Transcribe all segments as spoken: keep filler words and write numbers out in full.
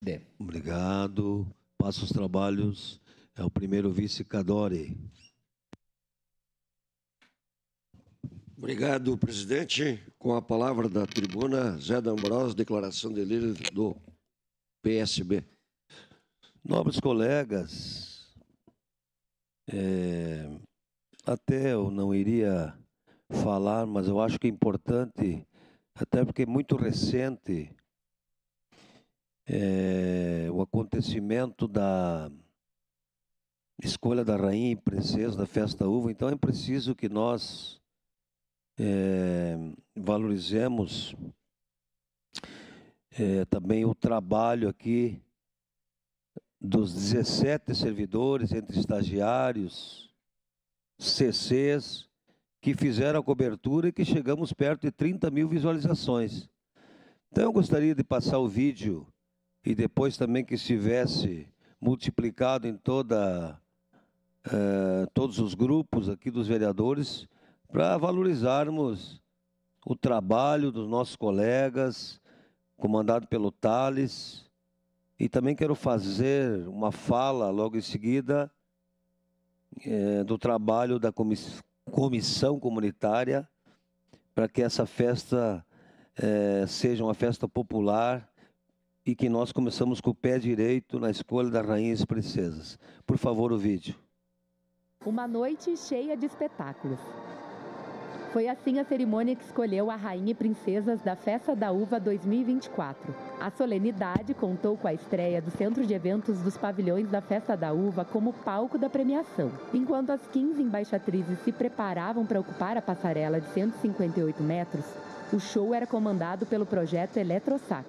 B. Obrigado. Passa os trabalhos. É o primeiro vice Cadore. Obrigado, presidente. Com a palavra da tribuna, Zé D'Ambrosio, declaração de líder do P S B. Nobres colegas, é, até eu não iria falar, mas eu acho que é importante, até porque é muito recente, é, o acontecimento da escolha da rainha e princesa da Festa da Uva. Então é preciso que nós é, valorizemos é, também o trabalho aqui dos dezessete servidores, entre estagiários, C Cs, que fizeram a cobertura e que chegamos perto de trinta mil visualizações. Então eu gostaria de passar o vídeo e depois também que estivesse multiplicado em toda, uh, todos os grupos aqui dos vereadores, para valorizarmos o trabalho dos nossos colegas, comandado pelo Thales. E também quero fazer uma fala logo em seguida é, do trabalho da comiss comissão comunitária para que essa festa é, seja uma festa popular e que nós começamos com o pé direito na escolha das rainhas e princesas. Por favor, o vídeo. Uma noite cheia de espetáculos. Foi assim a cerimônia que escolheu a rainha e princesas da Festa da Uva dois mil e vinte e quatro. A solenidade contou com a estreia do Centro de Eventos dos Pavilhões da Festa da Uva como palco da premiação. Enquanto as quinze embaixatrizes se preparavam para ocupar a passarela de cento e cinquenta e oito metros, o show era comandado pelo projeto Eletrosax.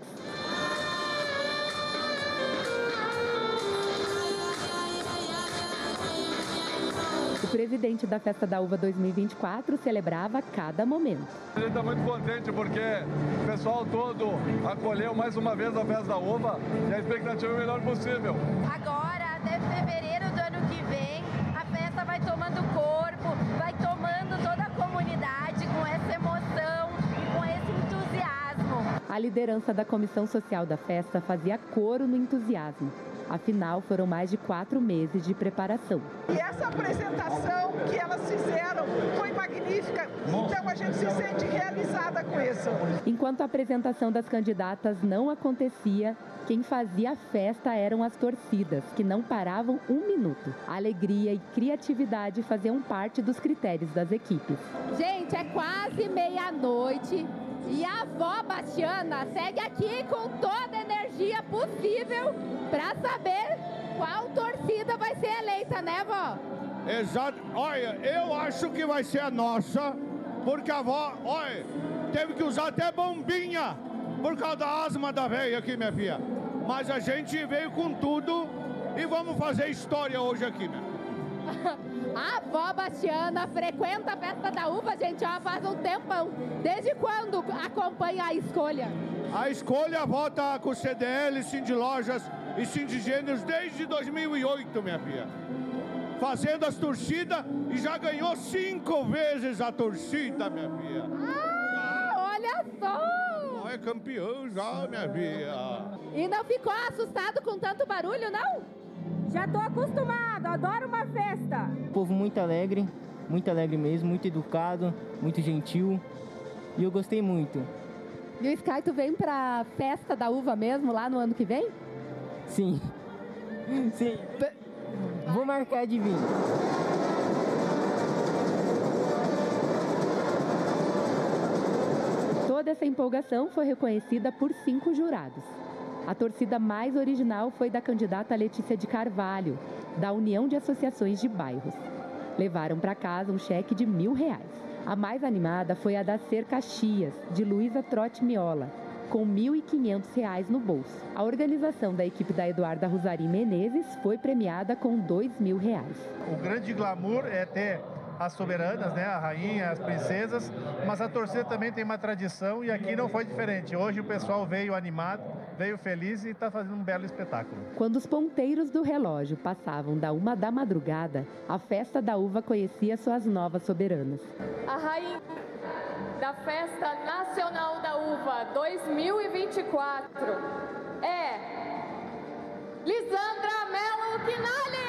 O presidente da Festa da Uva dois mil e vinte e quatro celebrava cada momento. A gente está muito contente porque o pessoal todo acolheu mais uma vez a Festa da Uva e a expectativa é o melhor possível. Agora, até fevereiro do ano que vem, a festa vai tomando corpo, vai tomando toda a comunidade com essa emoção e com esse entusiasmo. A liderança da Comissão Social da festa fazia coro no entusiasmo. Afinal, foram mais de quatro meses de preparação. E essa apresentação que elas fizeram foi magnífica, então a gente se sente realizada com isso. Enquanto a apresentação das candidatas não acontecia, quem fazia a festa eram as torcidas, que não paravam um minuto. Alegria e criatividade faziam parte dos critérios das equipes. Gente, é quase meia-noite. E a avó Bastiana segue aqui com toda a energia possível para saber qual torcida vai ser eleita, né, vó? Exato. Olha, eu acho que vai ser a nossa, porque a avó, olha, teve que usar até bombinha por causa da asma da velha aqui, minha filha. Mas a gente veio com tudo e vamos fazer história hoje aqui, minha. A avó Bastiana frequenta a Festa da Uva, gente, ó, faz um tempão. Desde quando acompanha a escolha? A escolha volta com o C D L, Cindy Lojas e Cindy Gêneros desde dois mil e oito, minha filha. Fazendo as torcidas e já ganhou cinco vezes a torcida, minha filha. Ah, olha só! É campeão já, minha filha. E não ficou assustado com tanto barulho, não? Já tô acostumado, adoro uma festa. Povo muito alegre, muito alegre mesmo, muito educado, muito gentil. E eu gostei muito. E o Sky, tu vem pra Festa da Uva mesmo, lá no ano que vem? Sim. Sim. P Vou marcar de vir. Toda essa empolgação foi reconhecida por cinco jurados. A torcida mais original foi da candidata Letícia de Carvalho, da União de Associações de Bairros. Levaram para casa um cheque de mil reais. A mais animada foi a da Ser Caxias, de Luísa Trotti Miola, com mil e quinhentos reais no bolso. A organização da equipe da Eduarda Rosarim Menezes foi premiada com dois mil reais. O grande glamour é ter as soberanas, né, a rainha, as princesas, mas a torcida também tem uma tradição e aqui não foi diferente. Hoje o pessoal veio animado, veio feliz e está fazendo um belo espetáculo. Quando os ponteiros do relógio passavam da uma da madrugada, a Festa da Uva conhecia suas novas soberanas. A rainha da Festa Nacional da Uva dois mil e vinte e quatro é Quinali!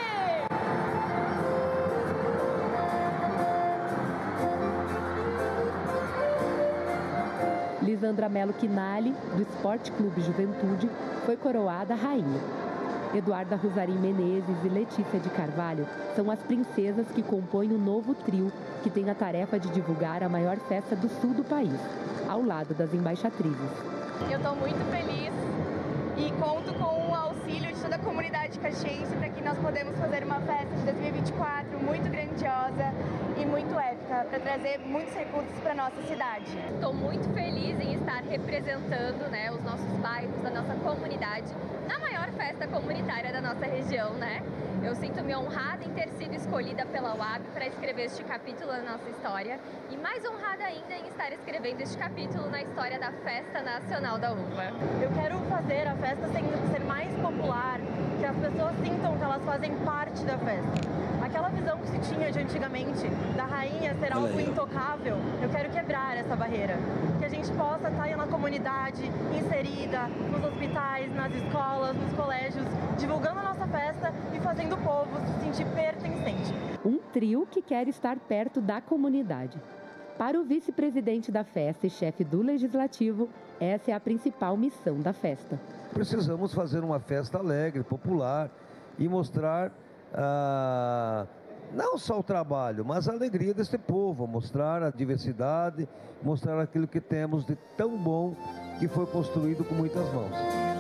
Lisandra Mello Quinali, do Esporte Clube Juventude, foi coroada rainha. Eduarda Rosarim Menezes e Letícia de Carvalho são as princesas que compõem o novo trio, que tem a tarefa de divulgar a maior festa do sul do país, ao lado das embaixatrizes. Eu estou muito feliz e conto com o auxílio de toda a comunidade caxiense para que nós podemos fazer uma festa de dois mil e vinte e quatro muito grandiosa e muito épica, para trazer muitos recursos para a nossa cidade. Estou muito feliz em estar representando, né, os nossos bairros, a nossa comunidade, na maior festa comunitária da nossa região, né? Eu sinto-me honrada em ter sido escolhida pela U A B para escrever este capítulo na nossa história e mais honrada ainda em estar escrevendo este capítulo na história da Festa Nacional da Uva. Eu quero fazer a festa ser mais popular, que as pessoas sintam que elas fazem parte da festa. Aquela visão que se tinha de antigamente, da rainha ser algo intocável, eu quero quebrar essa barreira. Que a gente possa estar na comunidade, inserida, nos hospitais, nas escolas, nos colégios, divulgando a nossa festa e fazendo o povo se sentir pertencente. Um trio que quer estar perto da comunidade. Para o vice-presidente da festa e chefe do Legislativo, essa é a principal missão da festa. Precisamos fazer uma festa alegre, popular e mostrar ah, não só o trabalho, mas a alegria deste povo, mostrar a diversidade, mostrar aquilo que temos de tão bom que foi construído com muitas mãos.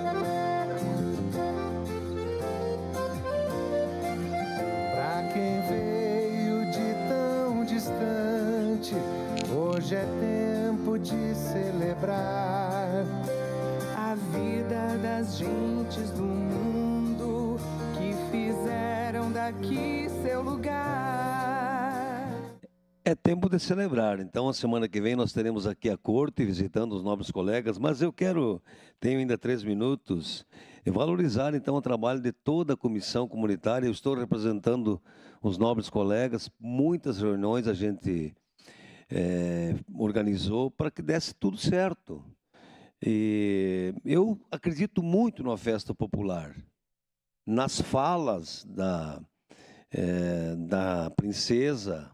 Pra quem veio de tão distante, hoje é tempo de celebrar a vida das gentes do mundo que fizeram daqui seu lugar. É tempo de celebrar. Então, a semana que vem nós teremos aqui a corte visitando os nobres colegas, mas eu quero, tenho ainda três minutos, valorizar então o trabalho de toda a comissão comunitária. Eu estou representando os nobres colegas, muitas reuniões a gente é, organizou para que desse tudo certo. E eu acredito muito numa festa popular. Nas falas da, é, da princesa,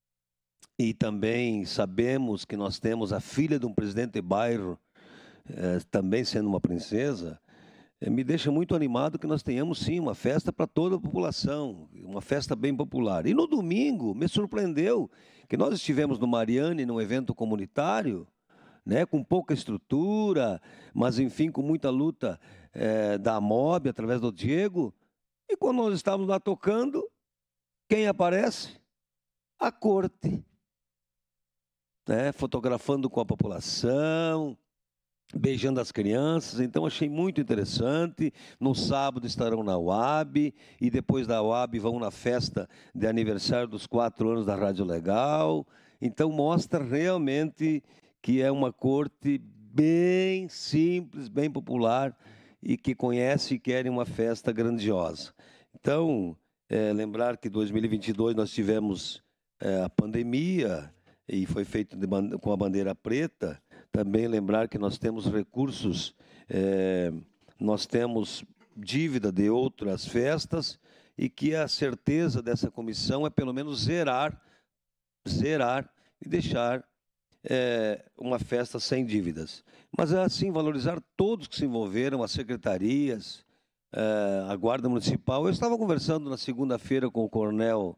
e também sabemos que nós temos a filha de um presidente de bairro, é, também sendo uma princesa, é, me deixa muito animado que nós tenhamos sim uma festa para toda a população, uma festa bem popular. E no domingo me surpreendeu que nós estivemos no Mariane, num evento comunitário, né, com pouca estrutura, mas enfim com muita luta é, da MOB através do Diego. E quando nós estávamos lá tocando, quem aparece? A corte, né, fotografando com a população, beijando as crianças. Então achei muito interessante. No sábado estarão na U A B e depois da U A B vão na festa de aniversário dos quatro anos da Rádio Legal. Então mostra realmente que é uma corte bem simples, bem popular e que conhece e quer uma festa grandiosa. Então, é, lembrar que em dois mil e vinte e dois nós tivemos é, a pandemia e foi feito de, com a bandeira preta. Também lembrar que nós temos recursos, é, nós temos dívida de outras festas e que a certeza dessa comissão é pelo menos zerar, zerar e deixar É, uma festa sem dívidas. Mas é assim, valorizar todos que se envolveram, as secretarias, é, a Guarda Municipal. Eu estava conversando na segunda-feira com o Coronel,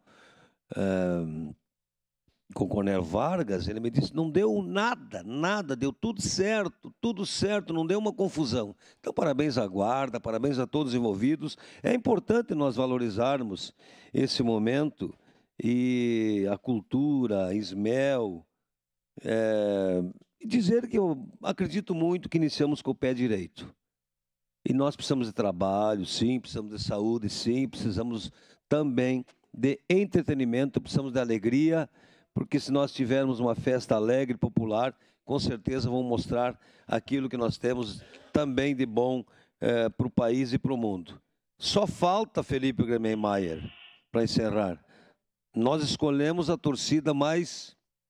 é, com o Coronel Vargas, ele me disse, não deu nada, nada, deu tudo certo, tudo certo, não deu uma confusão. Então, parabéns à Guarda, parabéns a todos os envolvidos. É importante nós valorizarmos esse momento e a cultura, a Ismel, É, dizer que eu acredito muito que iniciamos com o pé direito. E nós precisamos de trabalho, sim, precisamos de saúde, sim, precisamos também de entretenimento, precisamos de alegria, porque se nós tivermos uma festa alegre, popular, com certeza vamos mostrar aquilo que nós temos também de bom é, para o país e para o mundo. Só falta, Felipe Gremeimayer, para encerrar. Nós escolhemos a torcida mais...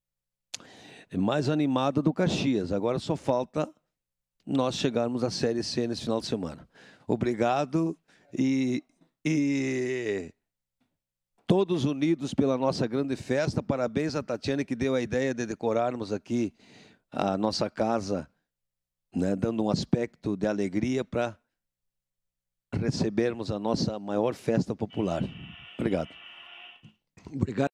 mais animada do Caxias. Agora só falta nós chegarmos à Série C nesse final de semana. Obrigado e E todos unidos pela nossa grande festa. Parabéns a Tatiane, que deu a ideia de decorarmos aqui a nossa casa, né, dando um aspecto de alegria para recebermos a nossa maior festa popular. Obrigado. Obrigado.